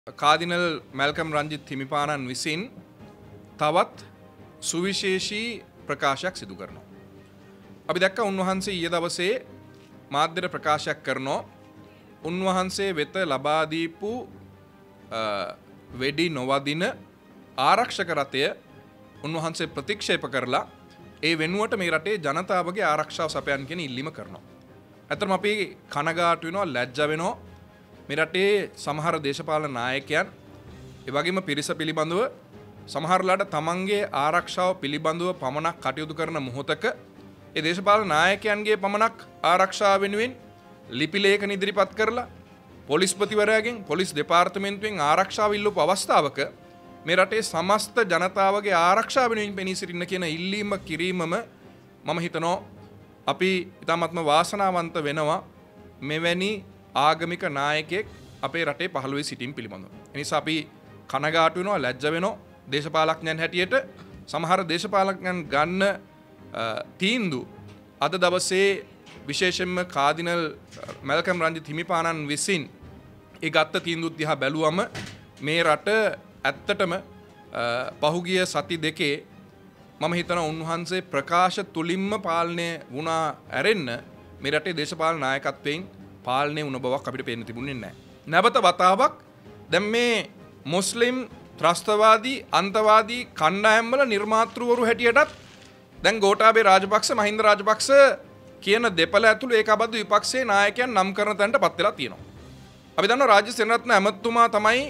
කාදිනල් Malcolm Ranjith හිමිපාණන් විසින් තවත් සුවිශේෂී ප්‍රකාශයක් සිදු කරනවා. අපි දැක්ක උන්වහන්සේ ඊයේ දවසේ මාධ්‍යට ප්‍රකාශයක් කරනවා. උන්වහන්සේ වෙත ලබා දීපු වෙඩි නොවදින ආරක්ෂක රථය උන්වහන්සේ ප්‍රතික්ෂේප කරලා ඒ වෙනුවට මේ රටේ ජනතාවගේ ආරක්ෂාව සපයන්න කියන ඉල්ලීම කරනවා. ඇත්තටම අපි කනගාටු වෙනවා, ලැජ්ජා වෙනවා. මේ රටේ සමහර දේශපාලන නායකයන් ඒ වගේම පිරිස පිළිබඳව සමහරලාට තමන්ගේ ආරක්ෂාව පිළිබඳව පමණක් කටයුතු කරන මොහොතක ඒ දේශපාලන නායකයන්ගේ පමණක් ආරක්ෂාව වෙනුවෙන් ලිපි ලේඛන ඉදිරිපත් කරලා පොලිස්පතිවරයාගෙන් පොලිස් දෙපාර්තමේන්තුවෙන් ආරක්ෂාව ඉල්ලපු අවස්ථාවක මේ රටේ සමස්ත ජනතාවගේ ආරක්ෂාව වෙනුවෙන් පෙනී සිටින්න කියන ඉල්ලීම කිරීමම මම හිතනවා අපි ඉතාමත්ම වාසනාවන්ත වෙනවා මෙවැනි ආගමික නායකයෙක් අපේ රටේ පහළ වී සිටීම පිළිබඳව. ඒ නිසා අපි කනගාටු වෙනවා, ලැජ්ජ වෙනවා. දේශපාලඥයන් හැටියට සමහර දේශපාලඥයන් ගන්න තීන්දුව අද දවසේ විශේෂයෙන්ම කාදිනල් මැල්කම් රංජිත් හිමිපාණන් විසින් ඒ ගත්ත තීන්දුව දිහා බැලුවම මේ රට ඇත්තටම පහුගිය සති දෙකේ මම හිතනවා උන්වහන්සේ ප්‍රකාශ තුලින්ම පාලනය වුණා ඇරෙන්න මේ රටේ දේශපාලන නායකත්වයෙන් පාලනය වුණ බවක් අපිට පේන්න තිබුණේ නැහැ. නැවත වතාවක් දැන් මේ මුස්ලිම් ත්‍රස්තවාදී අන්තවාදී කණ්ඩායම්වල නිර්මාතෘවරු හැටියටත් දැන් ගෝඨාභය රාජපක්ෂ මහින්ද රාජපක්ෂ කියන දෙපළ ඇතුළු ඒකාබද්ධ විපක්ෂයේ නායකයන් නම් කරන තැනට පත් වෙලා තියෙනවා. අපි දන්නවා රාජ්‍ය සේනාරත්න ඇමතුමා තමයි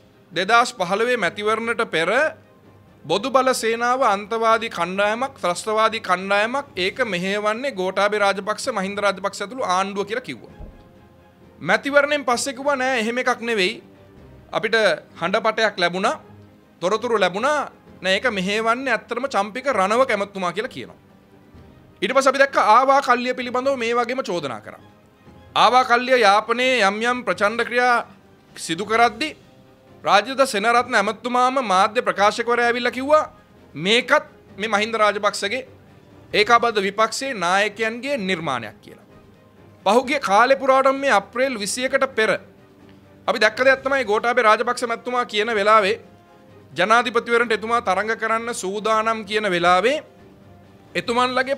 2015 මැතිවරණයට පෙර බොදු බල සේනාව අන්තවාදී කණ්ඩායමක් ත්‍රස්තවාදී කණ්ඩායමක් ඒක මෙහෙයවන්නේ ගෝඨාභය රාජපක්ෂ මහින්ද රාජපක්ෂ ඇතුළු ආණ්ඩුව කියලා කිව්වා. මැතිවරණයෙන් පස්සේ කිව්වා නෑ එහෙම එකක් නෙවෙයි අපිට හඬපටයක් ලැබුණා තොරතුරු ලැබුණා නෑ ඒක මෙහෙවන්නේ ඇත්තටම චම්පික රණවක ඇමතුමා කියලා කියනවා. ඊට පස්සේ අපි දැක්ක ආවා කල්ලිය පිළිබඳව මේ වගේම චෝදනා කරා. ආවා කල්ලිය යාපනයේ යම් යම් ප්‍රචණ්ඩ ක්‍රියා සිදු කරද්දී රාජ්‍යද සේනාරත්න ඇමතුමාම මාධ්‍ය ප්‍රකාශකවරයා ඇවිල්ලා කිව්වා මේකත් මේ මහින්ද රාජපක්ෂගේ ඒකාබද්ධ විපක්ෂයේ නායකයන්ගේ නිර්මාණයක් කියලා. පහුගිය කාලේ පුරාවටම මේ අප්‍රේල් 21ට පෙර අපි දැක්ක දෙයක් තමයි ගෝඨාභය රාජපක්ෂ මැතිතුමා කියන වෙලාවේ ජනාධිපතිවරණට එතුමා තරඟ කරන්න සූදානම් කියන වෙලාවේ එතුමන්ලගේ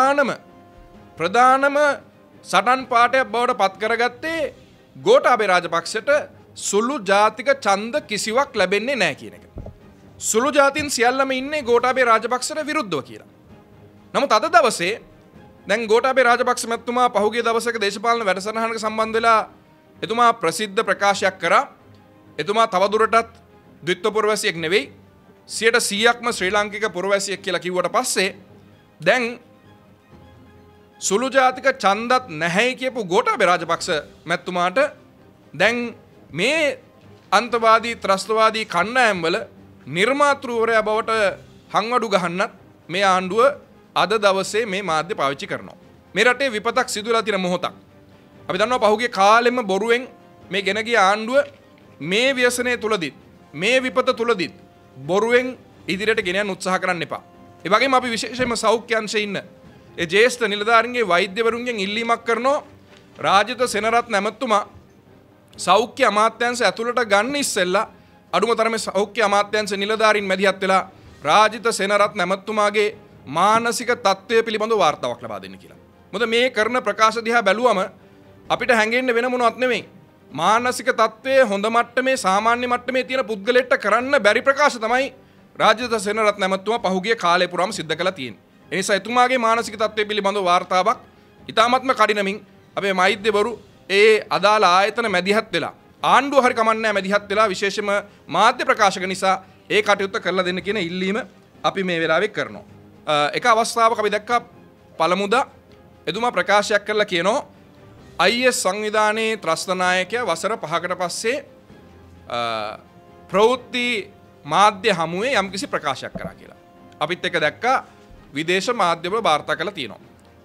ප්‍රධානම සටන් පාඨයක් බවට පත් කරගත්තේ ගෝඨාභය රාජපක්ෂට සුළු ජාතික ඡන්ද කිසිවක් ලැබෙන්නේ නැහැ කියන එක. සුළු ජාතීන් සියල්ලම ඉන්නේ ගෝඨාභය රාජපක්ෂට විරුද්ධව කියලා. නමුත් අද දවසේ දැන් ගෝඨාභය රාජපක්ෂ මැතිතුමා පහුගිය දවසක දේශපාලන වැඩසටහනක සම්බන්ධ වෙලා එතුමා ප්‍රසිද්ධ ප්‍රකාශයක් කරා. එතුමා තවදුරටත් ද්විත්ව පුරවැසියෙක් නෙවෙයි 100%ක්ම ශ්‍රී ලාංකික පුරවැසියෙක් කියලා කිව්වට පස්සේ දැන් සුළු ජාතික ඡන්දත් නැහැයි කියපු ගෝඨාභය රාජපක්ෂ මැතිතුමාට දැන් මේ අන්තවාදී ත්‍රස්තවාදී කණ්ඩායම්වල නිර්මාතෘවරයා බවට හංවඩු ගහන්නත් මේ ආණ්ඩුව අද දවසේ මේ මාධ්‍ය පාවිච්චි කරනවා. මේ රටේ විපතක් සිදු වෙලා තියෙන මොහොතක්. අපි දන්නවා පහුගිය කාලෙම බොරුවෙන් මේ ගෙන ගිය ආණ්ඩුව මේ ව්‍යසනයේ තුලදීත් මේ විපත තුලදීත් බොරුවෙන් ඉදිරියට ගෙන යන්න උත්සාහ කරන්න එපා. ඒ වගේම අපි විශේෂයෙන්ම සෞඛ්‍ය අංශයේ ඉන්න ඒ ජ්‍යෙෂ්ඨ නිලධාරීන්ගේ වෛද්‍යවරුන්ගෙන් ඉල්ලීමක් කරනවා රාජිත සේනාරත්න ඇමතුමා සෞඛ්‍ය අමාත්‍යාංශ ඇතුළට ගන්න ඉස්සෙල්ලා අඩුම තරමේ සෞඛ්‍ය අමාත්‍යාංශ නිලධාරීන් මැදිහත් වෙලා රාජිත සේනාරත්න ඇමතුමාගේ මානසික තත්ත්වය පිළිබඳව වාර්තාවක් ලබා දෙන්න කියලා. මොකද මේ කරන ප්‍රකාශ දිහා බැලුවම අපිට හැඟෙන්න වෙන මොනවත් නෙමෙයි. මානසික තත්ත්වයේ හොඳ මට්ටමේ සාමාන්‍ය මට්ටමේ තියෙන පුද්ගලෙක්ට කරන්න බැරි ප්‍රකාශ තමයි රාජිත සේනාරත්න ඇමතුමා පහුගිය කාලය පුරාම සිද්ධ කළා තියෙන්නේ. ඒ නිසා එතුමාගේ මානසික තත්ත්වය පිළිබඳව වාර්තාවක් ඉතාමත්ම කඩිනමින් අපේ මෛත්‍යවරු ඒ අදාළ ආයතන මැදිහත් වෙලා ආණ්ඩුව හරි කමන්නේ මැදිහත් වෙලා විශේෂම මාධ්‍ය ප්‍රකාශක නිසා ඒ කටයුත්ත කරලා දෙන්න කියන ඉල්ලීම අපි මේ වෙලාවේ කරනවා. එක අවස්ථාවක අපි දැක්කා පළමුදා එතුමා ප්‍රකාශයක් කරලා කියනවා IS සංවිධානයේ ත්‍රස්ත නායකයා වසර 5කට පස්සේ ප්‍රවෘත්ති මාධ්‍ය හමුවේ යම්කිසි ප්‍රකාශයක් කරා කියලා. අපිත් එක දැක්කා විදේශ මාධ්‍යවල වාර්තා කරලා තියෙනවා.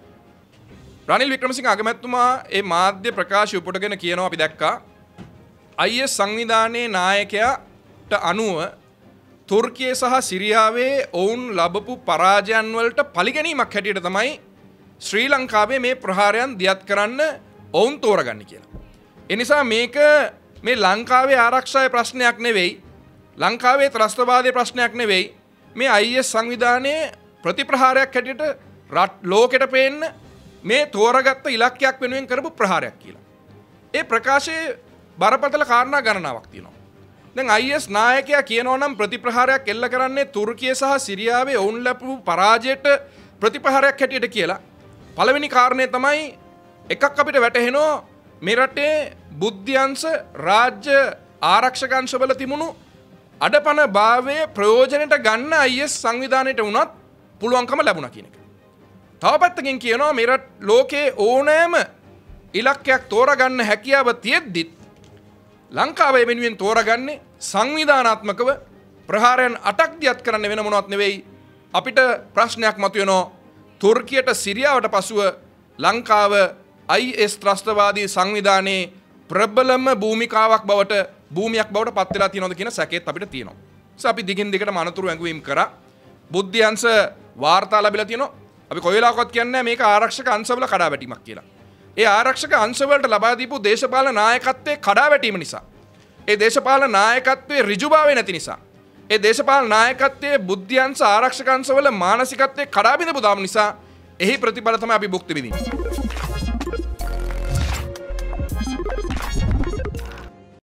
රනිල් වික්‍රමසිංහ අගමැතිතුමා මේ මාධ්‍ය ප්‍රකාශය උපුටගෙන කියනවා අපි දැක්කා IS සංවිධානයේ නායකයාට අනුව තුර්කියේ සහ සිරියාවේ ඔවුන් ලබපු පරාජයන් වලට පරිගැනීමක් හැටියට තමයි ශ්‍රී ලංකාවේ මේ ප්‍රහාරයන් දියත් කරන්න ඔවුන් තෝරගන්නේ කියලා. ඒ නිසා මේක මේ ලංකාවේ ආරක්ෂාවේ ප්‍රශ්නයක් නෙවෙයි. ලංකාවේ ත්‍රස්තවාදයේ ප්‍රශ්නයක් නෙවෙයි. මේ IS සංවිධානයේ ප්‍රතිප්‍රහාරයක් හැටියට ලෝකෙට පේන්න මේ තෝරගත්ත ඉලක්කයක් වෙනුවෙන් කරපු ප්‍රහාරයක් කියලා. ඒ ප්‍රකාශයේ බරපතල කාරණා ගණනාවක් තියෙනවා. දැන් IS නායකයා කියනවා නම් ප්‍රතිප්‍රහාරයක් එල්ල කරන්නේ තුර්කිය සහ සිරියාවේ ඔවුන් ලැබපු පරාජයට ප්‍රතිප්‍රහාරයක් හැටියට කියලා. පළවෙනි කාරණේ තමයි එකක් අපිට වැටහෙනවා මේ රටේ බුද්ධ්‍යංශ රාජ්‍ය ආරක්ෂක අංශවල තිබුණු අඩපණ භාවයේ ප්‍රයෝජනට ගන්න IS සංවිධානයට වුණත් පුළුවන්කම ලැබුණා කියන එක. තව පැත්තකින් කියනවා මේ ලෝකේ ඕනෑම ඉලක්කයක් තෝරගන්න හැකියාව තියෙද්දිත් ලංකාවේ වෙනුවෙන් තෝරගන්නේ සංවිධානාත්මකව ප්‍රහාරයන් 8ක් දියත් කරන්න වෙන මොනවත් නෙවෙයි. අපිට ප්‍රශ්නයක් මතුවෙනවා තුර්කියට සිරියාවට පසුව ලංකාව IS ත්‍රස්තවාදී සංවිධානයේ ප්‍රබලම භූමිකාවක් භූමියක් බවට පත් වෙලා තියෙනවද කියන සැකේත් අපිට තියෙනවා. අපි දිගින් දිගටම අනතුරු ඇඟවීම් කරා. බුද්ධ්‍යංශ වාර්තා ලැබිලා තියෙනවා. අපි කොයි වෙලාවකවත් කියන්නේ මේක ආරක්ෂක අංශවල කඩාවැටීමක් කියලා. ඒ ආරක්ෂක අංශවලට ලබා දීපු දේශපාලන නායකත්වයේ කඩාවැටීම නිසා, ඒ දේශපාලන නායකත්වයේ ඍජුභාවය නැති නිසා, ඒ දේශපාලන නායකත්වයේ බුද්ධ්‍යංශ ආරක්ෂක අංශවල මානසිකත්වයේ කඩා බිඳපු දාම නිසා එහි ප්‍රතිඵල තමයි අපි භුක්ති විඳින්නේ.